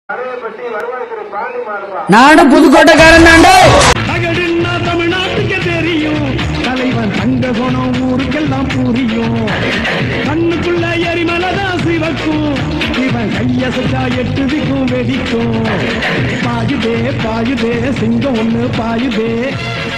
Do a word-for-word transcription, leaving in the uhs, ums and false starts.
நானும் புதுக்கோட்டைக்காரன் தாண்டே. தமிழ்நாட்டுக்கு தெரியும் தலைவன் தங்க குணம் ஊருக்கெல்லாம் புரியும். கண்ணுக்குள்ள எரிமலதான் சிவக்கும் இவன் கையசா எட்டு திக்கும் வெடிக்கும். பாயுதே பாயுதே சிங்கம் ஒண்ணு பாயுதே